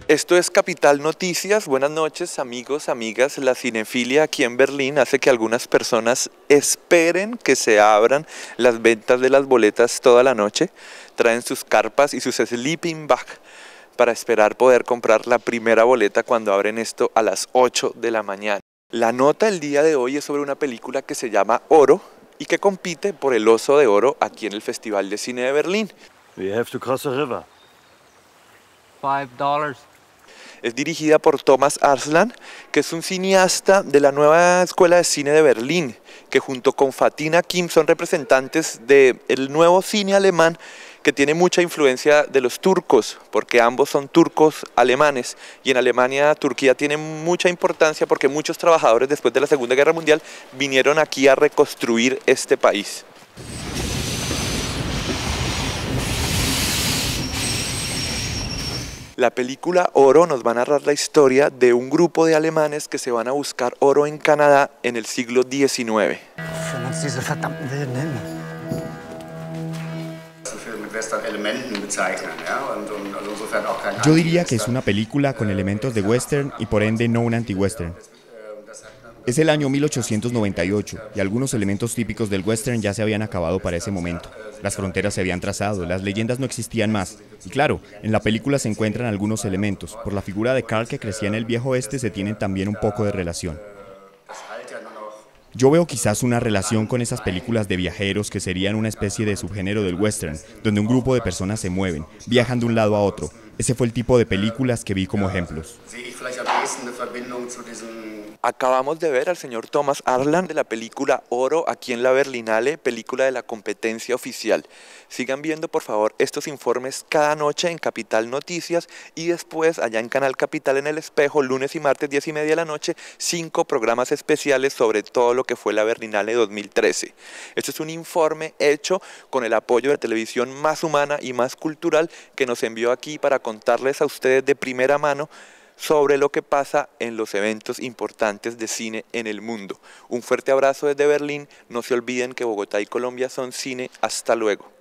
Esto es Capital Noticias. Buenas noches, amigos, amigas. La cinefilia aquí en Berlín hace que algunas personas esperen que se abran las ventas de las boletas toda la noche. Traen sus carpas y sus sleeping bag para esperar poder comprar la primera boleta cuando abren esto a las 8 de la mañana. La nota del día de hoy es sobre una película que se llama Oro y que compite por el Oso de Oro aquí en el Festival de Cine de Berlín. We have to cross a river. $5. Es dirigida por Thomas Arslan, que es un cineasta de la nueva escuela de cine de Berlín, que junto con Fatih Akin son representantes del nuevo cine alemán que tiene mucha influencia de los turcos, porque ambos son turcos alemanes, y en Alemania Turquía tiene mucha importancia porque muchos trabajadores después de la Segunda Guerra Mundial vinieron aquí a reconstruir este país. La película Oro nos va a narrar la historia de un grupo de alemanes que se van a buscar oro en Canadá en el siglo XIX. Yo diría que es una película con elementos de western y por ende no un anti-western. Es el año 1898 y algunos elementos típicos del western ya se habían acabado para ese momento. Las fronteras se habían trazado, las leyendas no existían más. Y claro, en la película se encuentran algunos elementos. Por la figura de Carl que crecía en el viejo oeste se tienen también un poco de relación. Yo veo quizás una relación con esas películas de viajeros que serían una especie de subgénero del western, donde un grupo de personas se mueven, viajan de un lado a otro. Ese fue el tipo de películas que vi como ejemplos. Acabamos de ver al señor Thomas Arslan de la película Oro aquí en la Berlinale, película de la competencia oficial. Sigan viendo por favor estos informes cada noche en Capital Noticias y después allá en Canal Capital en El Espejo, lunes y martes 10:30 de la noche, 5 programas especiales sobre todo lo que fue la Berlinale 2013. Este es un informe hecho con el apoyo de la televisión más humana y más cultural que nos envió aquí para contarles a ustedes de primera mano sobre lo que pasa en los eventos importantes de cine en el mundo. Un fuerte abrazo desde Berlín, no se olviden que Bogotá y Colombia son cine, hasta luego.